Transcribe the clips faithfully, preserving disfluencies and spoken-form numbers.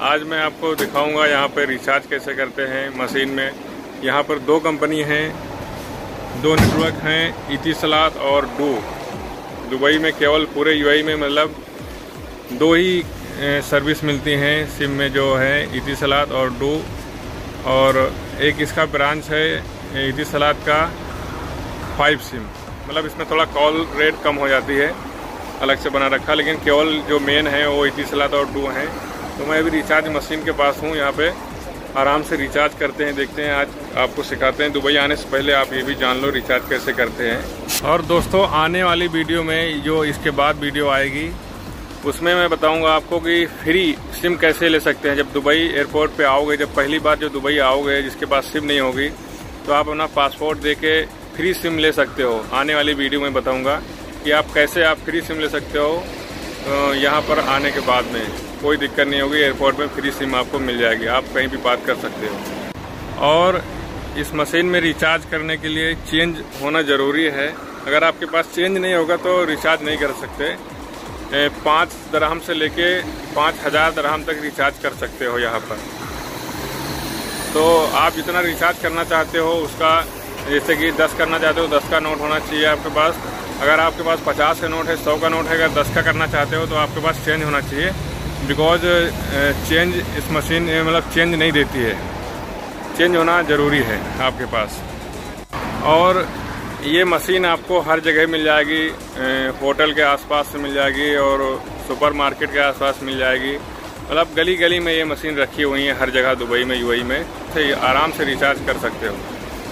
आज मैं आपको दिखाऊंगा यहाँ पे रिचार्ज कैसे करते हैं मशीन में। यहाँ पर दो कंपनी हैं, दो नेटवर्क हैं, इतिसलात और डू। दुबई में केवल पूरे यूएई में मतलब दो ही सर्विस मिलती हैं सिम में, जो है इतिसलात और डू। और एक इसका ब्रांच है इतिसलात का फाइव सिम, मतलब इसमें थोड़ा कॉल रेट कम हो जाती है, अलग से बना रखा, लेकिन केवल जो मेन है वो इतिसलात और डू हैं। तो मैं अभी रिचार्ज मशीन के पास हूँ, यहाँ पे आराम से रिचार्ज करते हैं, देखते हैं। आज आपको सिखाते हैं। दुबई आने से पहले आप ये भी जान लो रिचार्ज कैसे करते हैं। और दोस्तों, आने वाली वीडियो में जो इसके बाद वीडियो आएगी उसमें मैं बताऊंगा आपको कि फ्री सिम कैसे ले सकते हैं। जब दुबई एयरपोर्ट पे आओगे, जब पहली बार जो दुबई आओगे, जिसके पास सिम नहीं होगी, तो आप अपना पासपोर्ट दे के फ्री सिम ले सकते हो। आने वाली वीडियो में बताऊंगा कि आप कैसे आप फ्री सिम ले सकते हो। यहाँ पर आने के बाद में कोई दिक्कत नहीं होगी, एयरपोर्ट में फ्री सिम आपको मिल जाएगी, आप कहीं भी बात कर सकते हो। और इस मशीन में रिचार्ज करने के लिए चेंज होना ज़रूरी है। अगर आपके पास चेंज नहीं होगा तो रिचार्ज नहीं कर सकते। पाँच दरहम से लेके पाँच हज़ार दरहम तक रिचार्ज कर सकते हो यहाँ पर। तो आप जितना रिचार्ज करना चाहते हो उसका, जैसे कि दस करना चाहते हो, दस का नोट होना चाहिए आपके पास। अगर आपके पास पचास का नोट है, सौ का नोट है, अगर दस का करना चाहते हो तो आपके पास चेंज होना चाहिए। बिकॉज चेंज इस मशीन में मतलब चेंज नहीं देती है, चेंज होना ज़रूरी है आपके पास। और ये मशीन आपको हर जगह मिल जाएगी, होटल के आसपास से मिल जाएगी और सुपरमार्केट के आसपास मिल जाएगी। मतलब गली गली में ये मशीन रखी हुई है हर जगह दुबई में, यूएई में, तो आराम से रिचार्ज कर सकते हो।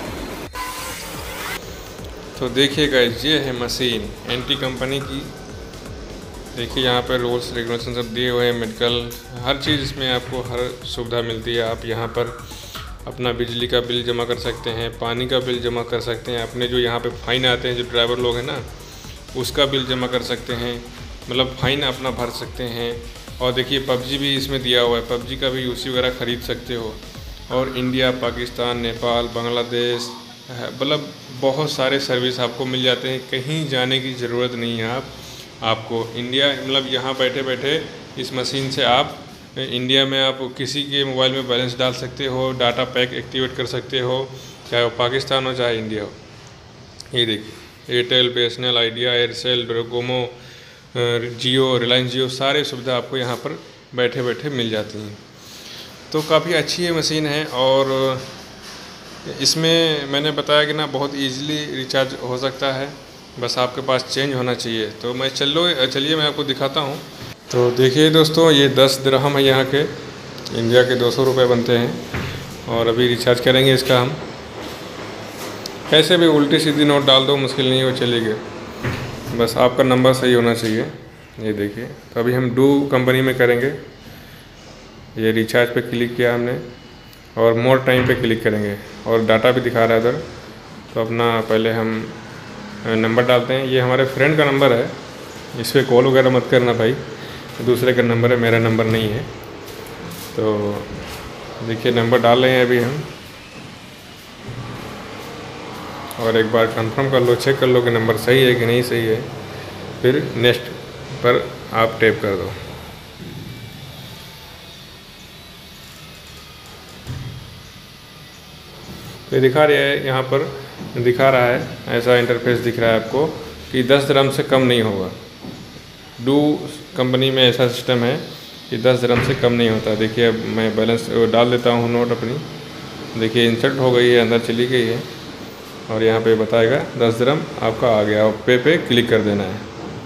तो देखिए गाइस, ये है मशीन एंटी कंपनी की। देखिए यहाँ पर रूल्स रेगुलेशन सब दिए हुए हैं, मेडिकल हर चीज़ इसमें आपको हर सुविधा मिलती है। आप यहाँ पर अपना बिजली का बिल जमा कर सकते हैं, पानी का बिल जमा कर सकते हैं, अपने जो यहाँ पे फ़ाइन आते हैं जो ड्राइवर लोग हैं ना, उसका बिल जमा कर सकते हैं, मतलब फ़ाइन अपना भर सकते हैं। और देखिए पबजी भी इसमें दिया हुआ है, पबजी का भी यूसी वगैरह ख़रीद सकते हो। और इंडिया, पाकिस्तान, नेपाल, बांग्लादेश, मतलब बहुत सारे सर्विस आपको मिल जाते हैं। कहीं जाने की ज़रूरत नहीं है आप आपको इंडिया, मतलब यहाँ बैठे बैठे इस मशीन से आप इंडिया में आप किसी के मोबाइल में बैलेंस डाल सकते हो, डाटा पैक एक्टिवेट कर सकते हो, चाहे वो पाकिस्तान हो चाहे इंडिया हो। ये देखिए एयरटेल, बीएसएनएल, आइडिया, एयरसेल, डोकोमो, जियो, रिलायंस जियो, सारे सुविधा आपको यहाँ पर बैठे बैठे मिल जाती हैं। तो काफ़ी अच्छी ये मशीन है। और इसमें मैंने बताया कि ना बहुत ईजिली रिचार्ज हो सकता है, बस आपके पास चेंज होना चाहिए। तो मैं चलो चलिए मैं आपको दिखाता हूँ। तो देखिए दोस्तों, ये दस दिरहम है यहाँ के, इंडिया के दो सौ रुपये बनते हैं। और अभी रिचार्ज करेंगे इसका हम। कैसे भी उल्टी सीधी नोट डाल दो, मुश्किल नहीं, वो चलेगी, बस आपका नंबर सही होना चाहिए। ये देखिए, तो अभी हम डू कंपनी में करेंगे। ये रिचार्ज पे क्लिक किया हमने और मोर टाइम पे क्लिक करेंगे और डाटा भी दिखा रहा है इधर। तो अपना पहले हम नंबर डालते हैं। ये हमारे फ्रेंड का नंबर है, इस पर कॉल वगैरह मत करना भाई, दूसरे का नंबर है, मेरा नंबर नहीं है। तो देखिए नंबर डाल रहे हैं अभी हम, और एक बार कंफर्म कर लो, चेक कर लो कि नंबर सही है कि नहीं सही है, फिर नेक्स्ट पर आप टैप कर दो। तो दिखा रहा है, यहाँ पर दिखा रहा है, ऐसा इंटरफेस दिख रहा है आपको कि दस दिरहम से कम नहीं होगा। डू कंपनी में ऐसा सिस्टम है कि दस दिरहम से कम नहीं होता। देखिए अब मैं बैलेंस डाल देता हूँ नोट अपनी। देखिए इंसर्ट हो गई है, अंदर चली गई है, और यहाँ पे बताएगा दस दिरहम आपका आ गया, और पे पे क्लिक कर देना है।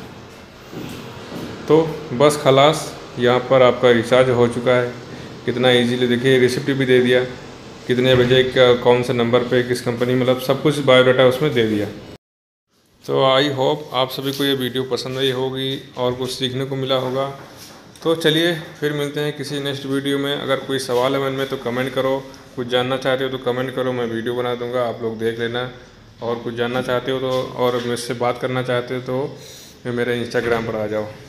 तो बस खलास, यहाँ पर आपका रिचार्ज हो चुका है। कितना ईजीली, देखिए रिसिप्ट भी दे दिया, कितने बजे का कौन से नंबर पे किस कंपनी, मतलब सब कुछ बायोडाटा उसमें दे दिया। तो आई होप आप सभी को ये वीडियो पसंद आई होगी और कुछ सीखने को मिला होगा। तो चलिए फिर मिलते हैं किसी नेक्स्ट वीडियो में। अगर कोई सवाल है मन में तो कमेंट करो, कुछ जानना चाहते हो तो कमेंट करो, मैं वीडियो बना दूंगा, आप लोग देख लेना। और कुछ जानना चाहते हो तो और मुझसे बात करना चाहते हो तो मेरे इंस्टाग्राम पर आ जाओ।